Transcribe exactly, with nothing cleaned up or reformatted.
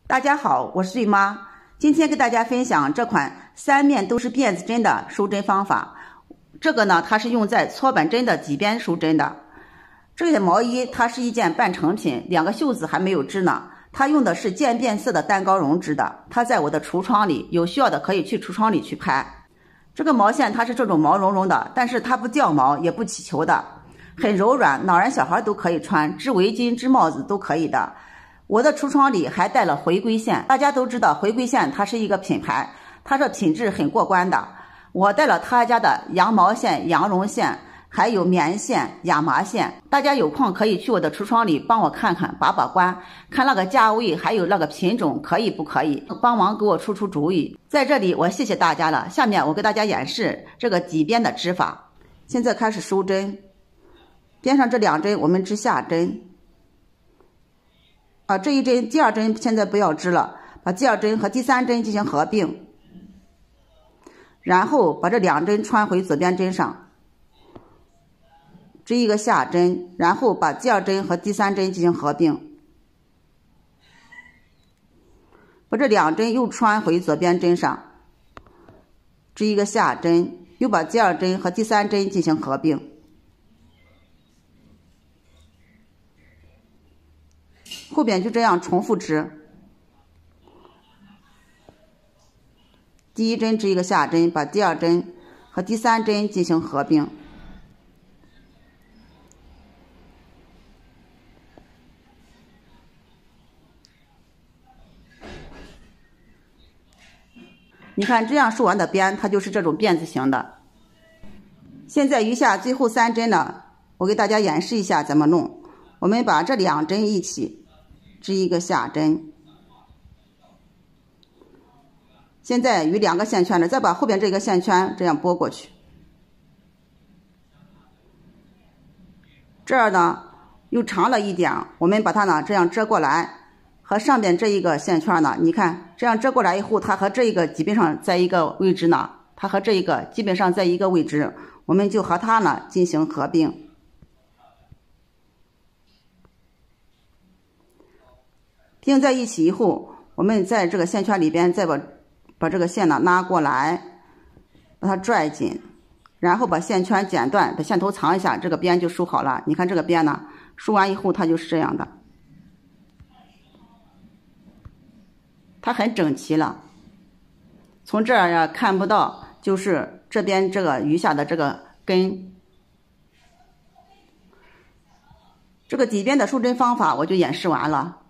大家好，我是瑞妈，今天给大家分享这款三面都是辫子针的收针方法。这个呢，它是用在搓板针的几边收针的。这件毛衣它是一件半成品，两个袖子还没有织呢。它用的是渐变色的蛋糕绒织的，它在我的橱窗里，有需要的可以去橱窗里去拍。这个毛线它是这种毛茸茸的，但是它不掉毛也不起球的，很柔软，老人小孩都可以穿，织围巾织帽子都可以的。我的橱窗里还带了回归线，大家都知道回归线它是一个品牌，它这品质很过关的。我带了他家的羊毛线、羊绒线，还有棉线、亚麻线。大家有空可以去我的橱窗里帮我看看，把把关，看那个价位还有那个品种可以不可以，帮忙给我出出主意。在这里我谢谢大家了。下面我给大家演示这个几边的织法。现在开始收针，边上这两针我们织下针。啊，这一针第二针现在不要织了，把第二针和第三针进行合并，然后把这两针穿回左边针上，织一个下针，然后把第二针和第三针进行合并，把这两针又穿回左边针上，织一个下针，又把第二针和第三针进行合并。后边就这样重复织，第一针织一个下针，把第二针和第三针进行合并。你看这样收完的边，它就是这种辫子形的。现在余下最后三针呢，我给大家演示一下怎么弄。我们把这两针一起织一个下针，现在与两个线圈呢，再把后边这个线圈这样拨过去。这儿呢又长了一点，我们把它呢这样折过来，和上边这一个线圈呢，你看这样折过来以后，它和这一个基本上在一个位置呢，它和这一个基本上在一个位置，我们就和它呢进行合并。并在一起以后，我们在这个线圈里边再把把这个线呢拉过来，把它拽紧，然后把线圈剪断，把线头藏一下，这个边就收好了。你看这个边呢，收完以后它就是这样的，它很整齐了。从这儿呀看不到，就是这边这个余下的这个根。这个底边的收针方法我就演示完了。